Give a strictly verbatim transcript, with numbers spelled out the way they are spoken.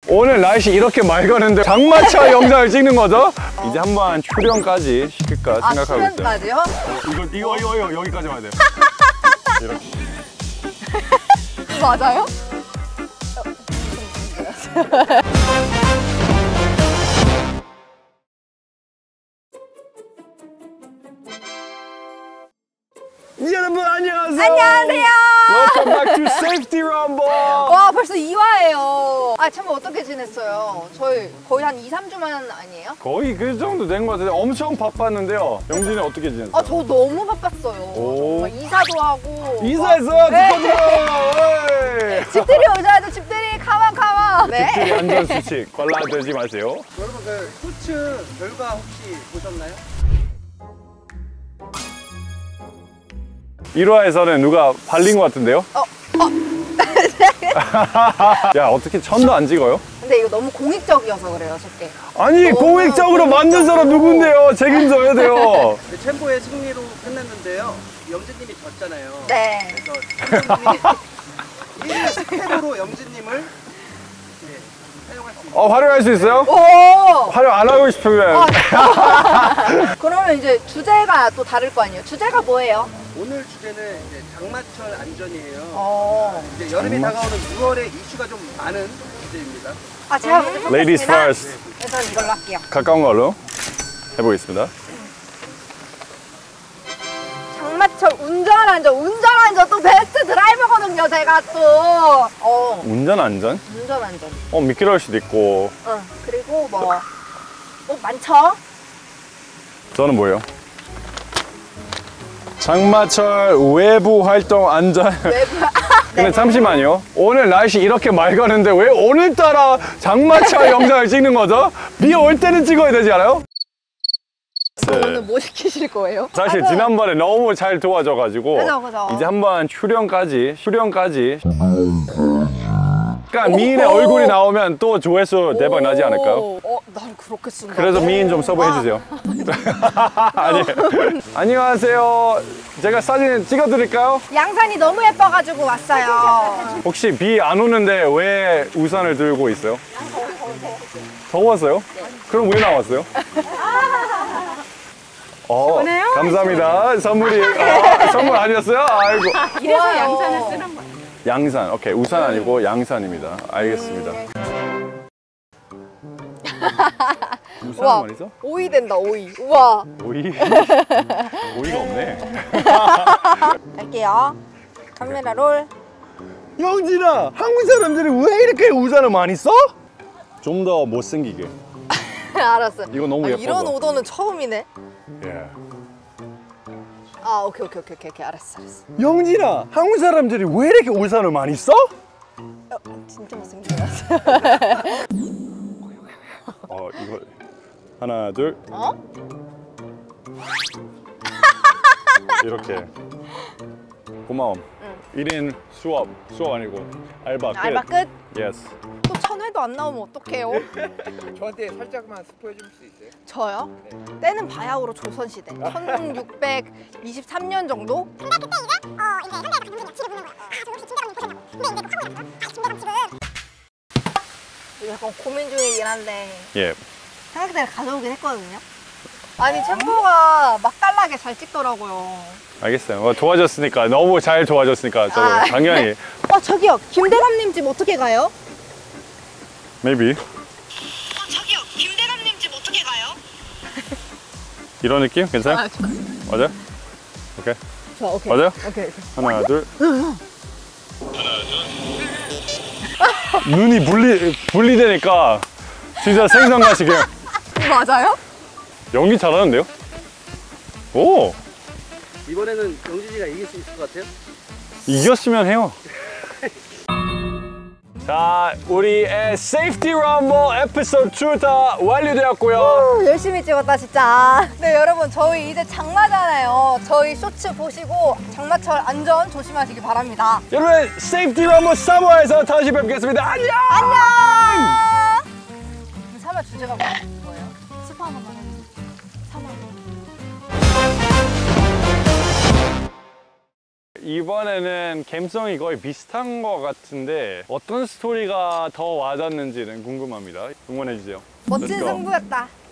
오늘 날씨 이렇게 맑았는데 장마철 영상을 찍는 거죠? 이제 한번 출연까지 시킬까 아, 생각하고 있어요. 출연까지요? 어, 이거 이거 이거 이거 여기까지 와야 돼요. 이렇게. 맞아요? 여러분 안녕하세요. 안녕하세요. Welcome back to Safety Rumble. 와, 벌써 이 화예요. 아, 참 어떻게 지냈어요? 저희 거의 한 이, 삼 주만 아니에요? 거의 그 정도 된 것 같은데 엄청 바빴는데요. 영진이 어떻게 지냈어요? 아, 저 너무 바빴어요. 오. 정말 이사도 하고. 이사했어요. 네. 축하드려요. 집들이 오셔야죠. 집들이 가만 가만. 네. 집들이 안전수칙 관라되지 마세요. 여러분 그 쇼츠 결과 혹시 보셨나요? 일 화에서는 누가 발린 것 같은데요? 어, 어. 야, 어떻게 천도 안 찍어요? 근데 이거 너무 공익적이어서 그래요, 저게. 아니, 너무 공익적으로 만든 사람 누군데요? 책임져야 돼요. 네, 챔보의 승리로 끝났는데요. 영진님이 졌잖아요. 네. 그래서 챔보님이 일 위 스캐너로 영진님을 네, 사용할 수 있어요. 어, 활용할 수 있어요? 오! 활용 안 하고 싶으면. 아, 그러면 이제 주제가 또 다를 거 아니에요? 주제가 뭐예요? 오늘 주제는 이제 장마철 안전이에요. 어. 이제 여름이 다가오는 유월에 이슈가 좀 많은 주제입니다. 아, 제가 먼저 뽑겠습니다. Ladies first. 그래서 이걸로 할게요. 가까운 걸로 해보겠습니다. 장마철 운전안전, 운전안전 또 베스트 드라이버거든요, 제가 또. 어, 운전 안전? 운전안전. 어, 미끄러울 수도 있고. 응, 그리고 뭐, 뭐 많죠? 저는 뭐예요? 장마철 외부 활동 안전. 외부. 근데 잠시만요. 오늘 날씨 이렇게 맑았는데 왜 오늘따라 장마철 영상을 찍는 거죠? 비 올 때는 찍어야 되지 않아요? 오늘 뭐 시키실 거예요? 사실 아, 지난번에 너무 잘 도와줘가지고 그죠, 그죠. 이제 한번 출연까지 출연까지 그러니까 미인의 얼굴이 나오면 또 조회수 대박 나지 않을까요? 어, 난 그렇게 쓴다. 그래서 미인 좀 서브 해주세요. 아니, 안녕하세요. 제가 사진 찍어드릴까요? 양산이 너무 예뻐가지고 왔어요. 혹시 비 안 오는데 왜 우산을 들고 있어요? 더워서요? 그럼 왜 나왔어요? 어, 감사합니다. 선물이 아, 선물 아니었어요? 아이고. 이래서 양산을 쓰는 거예요. 양산, 오케이. 우산 아니고 양산입니다. 알겠습니다. 우산 우와, 말이죠? 오이 된다, 오이. 우와. 오이? 오이가 없네. 갈게요. 카메라 롤. 영진아, 한국 사람들이 왜 이렇게 우산을 많이 써? 좀 더 못생기게. 알았어. 이거 너무 아, 예뻐서. 이런 오더는 처음이네. 예. 아, 오케이, 오케이, 오케이, 오케이, 알았어, 알았어. 영진아, 한국 사람들이 왜 이렇게 우산을 많이 써? 어, 진짜 못생겼어. 어, 이거 하나, 둘. 어? 이렇게. 고마움. 응. 일 인 수업, 수업 아니고 알바 끝. 알바 끝? 예스. 또 천회도 안 나오면 어떡해요? 저한테 살짝만 스포해 줄 수 있어요? 저요? 네. 때는 바야흐로 조선시대 천육백이십삼 년 정도? 근데 그때 이제 어 이제 선배가 감독이 지를 보는 거야. 아, 저 혹시 김대감님 보셨냐고. 근데 이제 뭐 하고 나서 아, 김대감 지금 약간 고민 중이긴 한데 예. 생각대로 가져오긴 했거든요. 아니 챔버가 맛깔나게 잘 찍더라고요. 알겠어요. 어, 도와줬으니까 너무 잘 도와줬으니까 저도 아, 당연히 어 저기요 김대감님 집 어떻게 가요? maybe 어 저기요 김대감님 집 어떻게 가요? 이런 느낌 괜찮아요? 아, 좋아. 맞아요? 오케이. 좋아 오케이. 맞아요? 오케이. 하나 둘. 눈이 분리 분리되니까 진짜 생선같이 그냥 맞아요? 연기 잘하는데요? 오 이번에는 영진이가 이길 수 있을 것 같아요? 이겼으면 해요. 자, 우리의 Safety Rumble 에피소드 투 다 완료되었고요. 오, 열심히 찍었다 진짜. 네 여러분 저희 이제 장마잖아요. 저희 쇼츠 보시고 장마철 안전 조심하시기 바랍니다. 여러분, Safety Rumble 삼 화에서 다시 뵙겠습니다. 안녕! 안녕. 삼 화 주제가 뭐예요? 스포 한 번만 해주세요. 삼 화. 이번에는 감성이 거의 비슷한 것 같은데 어떤 스토리가 더 와닿는지는 궁금합니다. 응원해주세요. 멋진 Let's go. 승부였다.